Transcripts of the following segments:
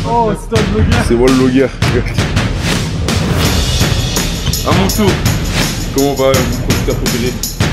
Oh, c'est un vlogueur. C'est moi le vlogueur. À mon tour. Comment va mon producteur préféré?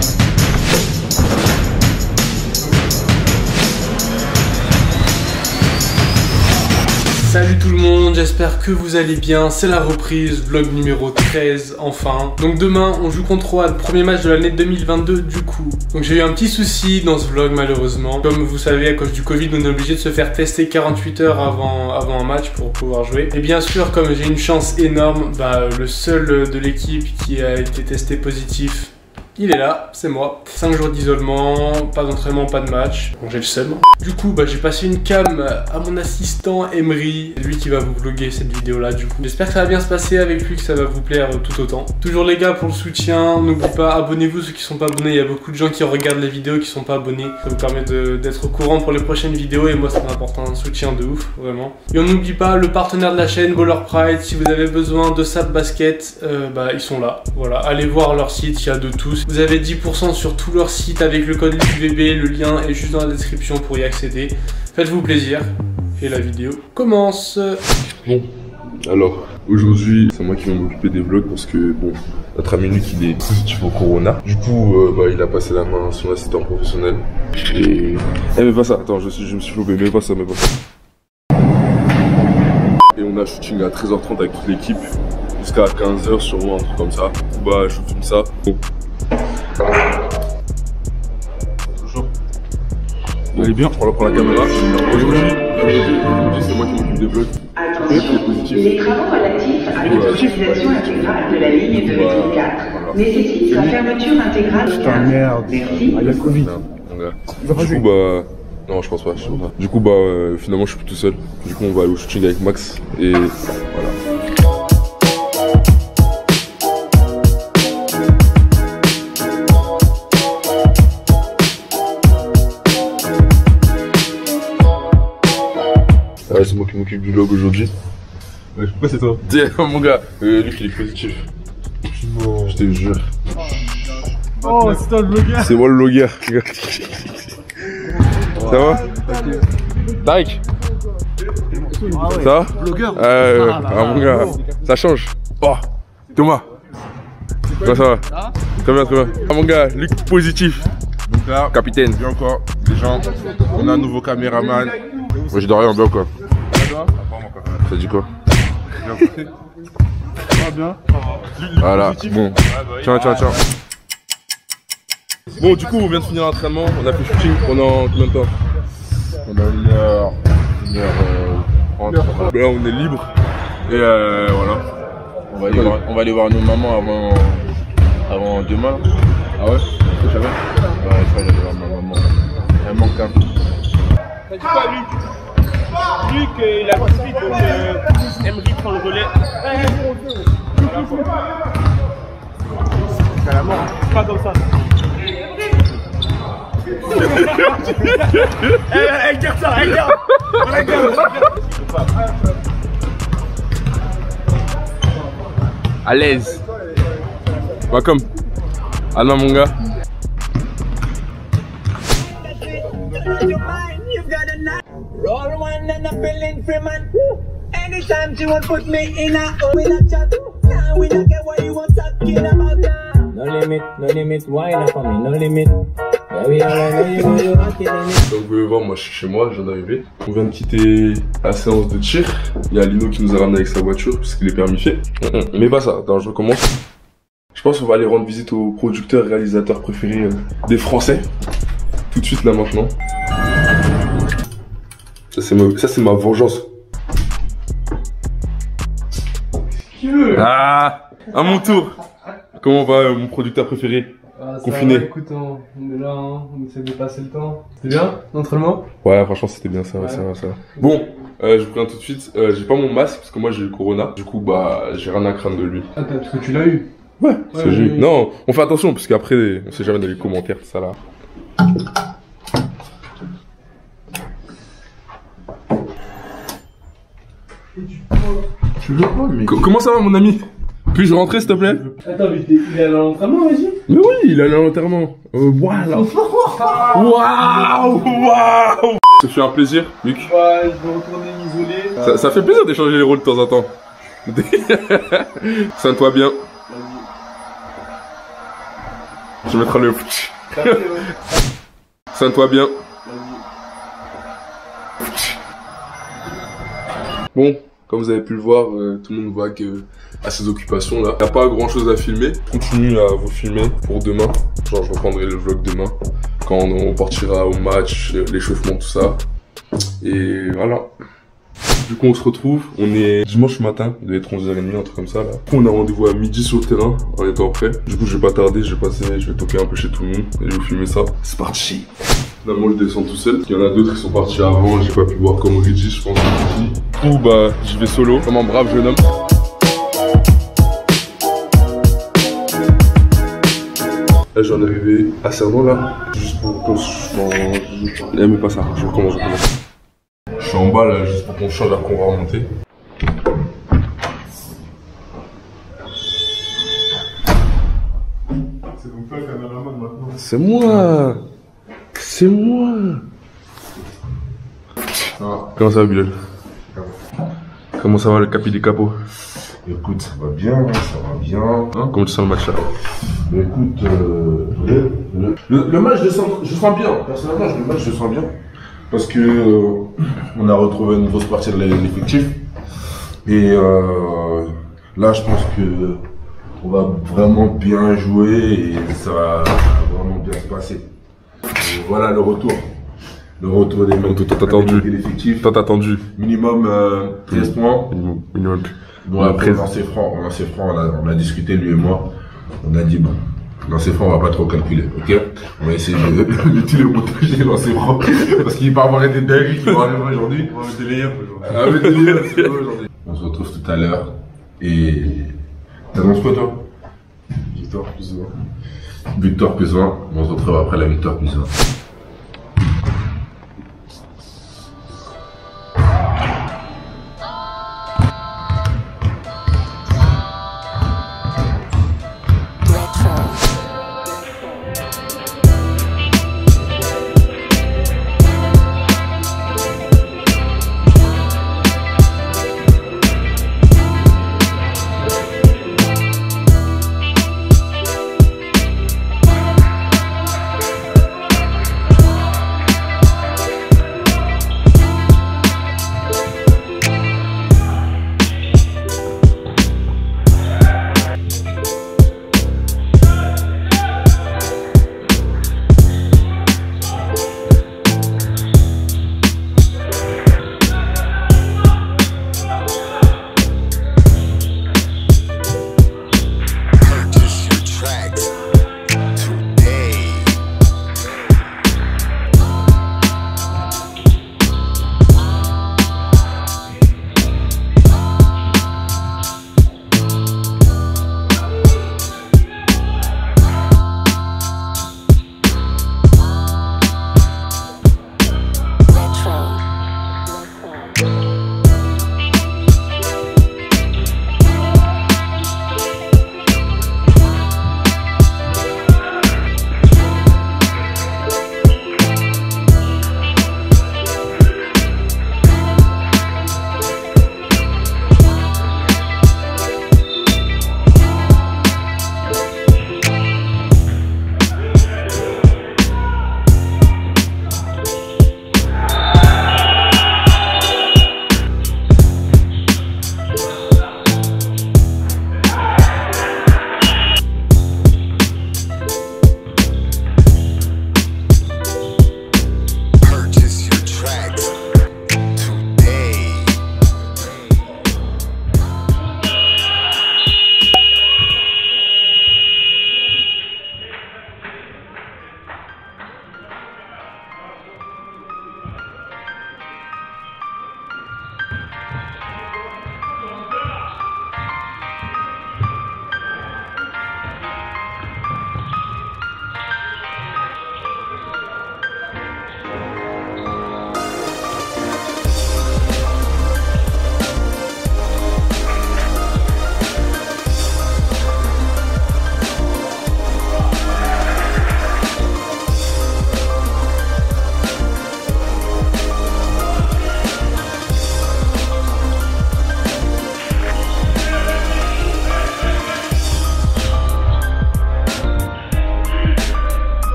Salut tout le monde, j'espère que vous allez bien, c'est la reprise, vlog numéro 13 enfin. Donc demain on joue contre Rouen, premier match de l'année 2022 du coup. Donc j'ai eu un petit souci dans ce vlog malheureusement. Comme vous savez à cause du Covid on est obligé de se faire tester 48 heures avant un match pour pouvoir jouer. Et bien sûr comme j'ai une chance énorme, le seul de l'équipe qui a été testé positif, il est là, c'est moi. 5 jours d'isolement, pas d'entraînement, pas de match. Donc j'ai le seum. Du coup, j'ai passé une cam à mon assistant Emery. C'est lui qui va vous vlogger cette vidéo là du coup. J'espère que ça va bien se passer avec lui, que ça va vous plaire tout autant. Toujours les gars pour le soutien, n'oubliez pas, abonnez-vous ceux qui sont pas abonnés. Il y a beaucoup de gens qui regardent les vidéos qui sont pas abonnés. Ça vous permet d'être au courant pour les prochaines vidéos et moi ça m'apporte un soutien de ouf, vraiment. Et on n'oublie pas le partenaire de la chaîne, Baller Pride. Si vous avez besoin de sap basket, ils sont là. Voilà, allez voir leur site, il y a de tout. Vous avez 10% sur tout leur site avec le code LUVB, le lien est juste dans la description pour y accéder. Faites-vous plaisir et la vidéo commence. Bon, alors aujourd'hui c'est moi qui vais m'occuper des vlogs parce que bon, notre ami Luc il est positif au corona. Du coup il a passé la main à son assistant professionnel. Et... mais pas ça, attends, je me suis flopé, mais pas ça. Et on a shooting à 13h30 avec toute l'équipe jusqu'à 15h sûrement, un truc comme ça. Je filme ça. Bon. Allez bien, on prend la caméra. Aujourd'hui c'est moi qui m'occupe des vlogs. Attention, les travaux relatifs à l'utilisation intégrale de la ligne de métro 4 nécessitent la fermeture intégrale. Putain merde, merci. Il y a Covid. Du coup non je pense pas, Du coup finalement je suis plus tout seul. Du coup on va aller au shooting avec Max et voilà. C'est moi qui m'occupe du vlog aujourd'hui. Pourquoi c'est toi? Tiens mon gars, Luc il est positif. Je te jure. Oh, c'est toi le vlogueur. C'est moi le vlogueur. Ça va? Tarek? Ça va? Vlogueur. Mon gars, ça change. Oh, Thomas. Comment ça va? Très bien. Mon gars, Luc positif. Donc là, capitaine. bien encore, les gens, on a un nouveau caméraman. Moi j'ai rien bien quoi. Ça dit quoi? Bien. Voilà, bon. Tiens. Bon, du coup, on vient de finir l'entraînement. On a fait shooting pendant combien de temps? Pendant 1h30. Là, on est libre. Et voilà. On va aller voir nos mamans avant demain. Ah ouais? Tu savais? Ouais, je vais aller voir ma maman. Elle manque un peu. T'as dit quoi, Luc? Luc, il a suivi, donc Emery prend le relais. C'est à la mort, pas comme ça. Regarde ça, regarde. À l'aise. Welcome. Alma mon gars. Roll one and I'm feeling free, man. Anytime she won't put me in a chat. Now we don't get what you want talking about. No limit, why not for me, no limit. Baby, I know you know you're killing it. Donc vous pouvez voir, moi je suis chez moi, je viens d'arriver. On vient de quitter la séance de tir. Il y a Lino qui nous a ramené avec sa voiture puisqu'il est permis fait. Mais pas ça, attends, je recommence. Je pense qu'on va aller rendre visite au producteur et réalisateur préféré des Français. Tout de suite là maintenant. Ça c'est ma vengeance. Ah, à mon tour. Comment va mon producteur préféré? Confiné. Écoute, on est là, on essaie de passer le temps. C'était bien l'entraînement? Ouais, franchement c'était bien, ça va. Bon, je vous préviens tout de suite, j'ai pas mon masque parce que moi j'ai eu le corona. Du coup j'ai rien à craindre de lui. Ah, parce que tu l'as eu? Ouais, parce que j'ai eu. Non, on fait attention parce qu'après on sait jamais dans les commentaires tout ça là. Tu veux quoi, mais... Comment ça va mon ami? Puis-je rentrer s'il te plaît? Attends, mais il est à l'entraînement, vas-y. Mais oui, il est à l'enterrement. Voilà. Waouh. Ça fait un plaisir, Luc. Ouais, je vais retourner m'isoler. Ça fait plaisir d'échanger les rôles de temps en temps. Sens-toi bien. Je mettrai le... Sens-toi bien. Bon, comme vous avez pu le voir, tout le monde voit que à ses occupations là. Il n'y a pas grand chose à filmer. Je continue à vous filmer pour demain. Genre je reprendrai le vlog demain. Quand on partira au match, l'échauffement, tout ça. Et voilà. Du coup on se retrouve, on est dimanche matin, il doit être 11h30, un truc comme ça là. On a rendez-vous à midi sur le terrain, en étant prêt. Du coup je vais pas tarder, je vais toquer un peu chez tout le monde et je vais vous filmer ça. C'est parti. Finalement je descends tout seul, il y en a d'autres qui sont partis avant, j'ai pas pu voir comme Reggie je pense. Du coup bah je vais solo, comme un brave jeune homme. Là j'en ai arrivé à Cerdan là, juste pour qu'on mais pas ça, je recommence. Je suis en bas là, juste pour qu'on change, après on va remonter. C'est donc toi le caméraman maintenant. C'est moi. C'est moi. Comment ça va Bilal? Comment ça va le capi des capots? Écoute, ça va bien, ça va bien. Hein? Comment tu sens le match là? Mais écoute, le match, je sens bien. Personnellement, le match, je sens bien. Parce que on a retrouvé une grosse partie de l'effectif. Et là, je pense que on va vraiment bien jouer et ça va vraiment bien se passer. Et voilà le retour. Le retour des mecs. T'as attendu. L'effectif. T'as attendu. Minimum 13 points. Minimum. Bon, après, lancer franc, on a discuté, lui et moi. On a dit, bon, lancer franc, on va pas trop calculer, ok? On va essayer de tout le montage et lancer franc. Parce qu'il va avoir des dingueries qui vont arriver aujourd'hui. On va mettre des layups aujourd'hui. Ah, mais des layups, c'est quoi aujourd'hui? On se retrouve tout à l'heure. Et. T'annonces quoi, toi? Victoire plus 20. Victoire plus 20. On se retrouve après la victoire plus 20.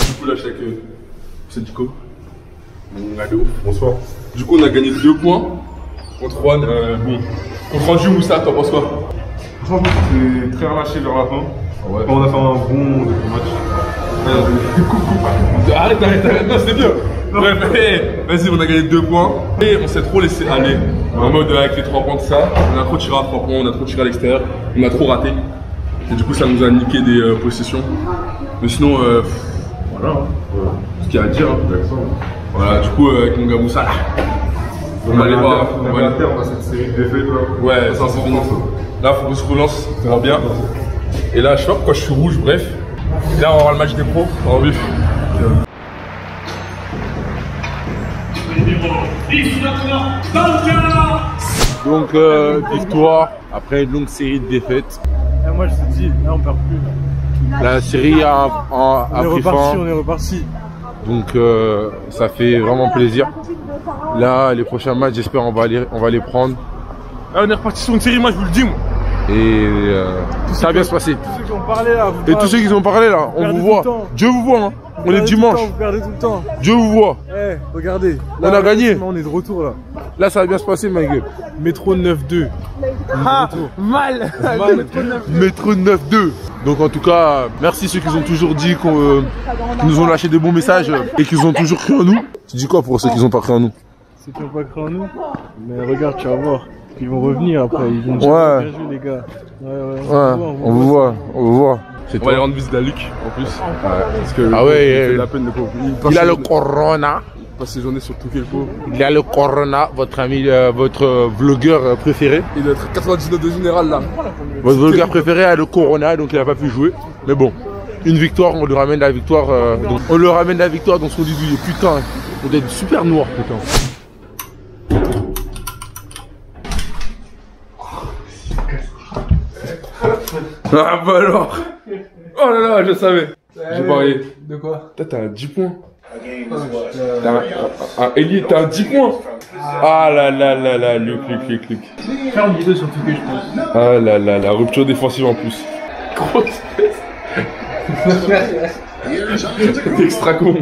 Du coup, là, je suis avec Sediko. Bonsoir. Du coup, on a gagné 2 points contre Juan. Bon, contre Anjou Moussa, t'en penses quoi? Franchement, c'est très relâché vers la fin. Ouais. On a fait un bon match. Arrête, non, c'est bien. Bref, vas-y, on a gagné 2 points. Et on s'est trop laissé aller. En mode avec les 3 points de ça. On a trop tiré à 3 points, on a trop tiré à l'extérieur. On a trop raté. Et du coup, ça nous a niqué des possessions. Mais sinon, voilà. Ce qu'il y a à dire. Voilà, du coup, avec mon gars Moussa, là. On va aller voir. On va aller voir cette série de défaites là. Ouais, ça c'est fini. Là, faut qu'on se relance, ça va bien. Et là, je sais pas pourquoi je suis rouge, bref. Et là, on va voir le match des pros en vif. Donc, victoire après une longue série de défaites. Et moi, je te dis, là, on perd plus. La série a pris fin. On est reparti. Donc, ça fait vraiment plaisir. Là, les prochains matchs, j'espère on va les prendre. Là, on est reparti sur une série, moi, je vous le dis, moi. Et ça va bien se passer. Tous ceux qui ont parlé là, Et tous ceux qui ont parlé là, on vous voit. Dieu vous voit, hein. On est dimanche. Vous perdez tout le temps. Dieu vous voit. Eh, regardez. On a gagné. On est de retour là. Là, ça va bien se passer, ma gueule. Métro 9-2. Ah, mal. Métro 9-2. Donc en tout cas, merci ceux qui ont toujours dit qu'ils nous ont lâché des bons messages et qu'ils ont toujours cru en nous. Tu dis quoi pour ceux qui n'ont pas cru en nous? Ceux qui n'ont pas cru en nous. Mais regarde, tu vas voir. Ils vont revenir après. Ils vont dire Ouais. bien joué les gars. Ouais, On vous voit. On va aller rendre visite à Luc en plus. Parce que Ah ouais, il fait la peine de pas. Il a le corona. Il passe ses journées sur tout Kelpo. Il a le corona, votre ami, votre vlogueur préféré. Il doit être 99 de général là. Votre vlogueur préféré a le corona, donc il n'a pas pu jouer. Mais bon, une victoire, on lui ramène la victoire. Donc, on leur ramène la victoire dans son 18. Putain, on doit être super noir, putain. Ah bah alors. Oh là là, je savais. J'ai parié. De quoi? T'as un 10 points. Elliot, t'as un 10 points. Ah là là là là, Luc. Faire une vidéo sur tout que je pense. Ah là là, la rupture défensive en plus. Grosse. T'es extra con.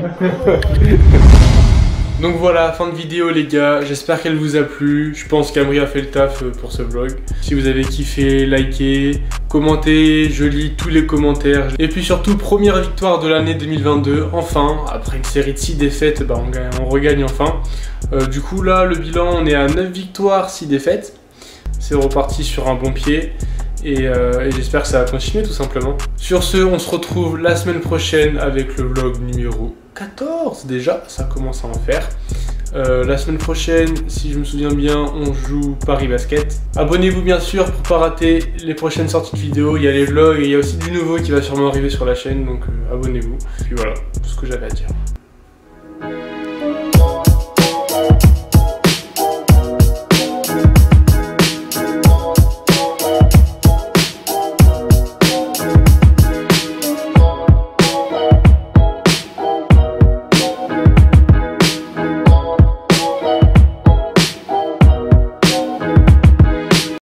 Donc voilà, fin de vidéo les gars, j'espère qu'elle vous a plu. Je pense qu'Amri a fait le taf pour ce vlog. Si vous avez kiffé, likez, commentez, je lis tous les commentaires. Et puis surtout, première victoire de l'année 2022, enfin. Après une série de 6 défaites, bah on regagne enfin. Du coup là, le bilan, on est à 9 victoires, 6 défaites. C'est reparti sur un bon pied. Et j'espère que ça va continuer tout simplement. Sur ce, on se retrouve la semaine prochaine avec le vlog numéro 14 déjà, ça commence à en faire. La semaine prochaine, si je me souviens bien, on joue Paris Basket. Abonnez-vous bien sûr pour pas rater les prochaines sorties de vidéos. Il y a les vlogs et il y a aussi du nouveau qui va sûrement arriver sur la chaîne, donc abonnez-vous. Puis voilà, tout ce que j'avais à dire.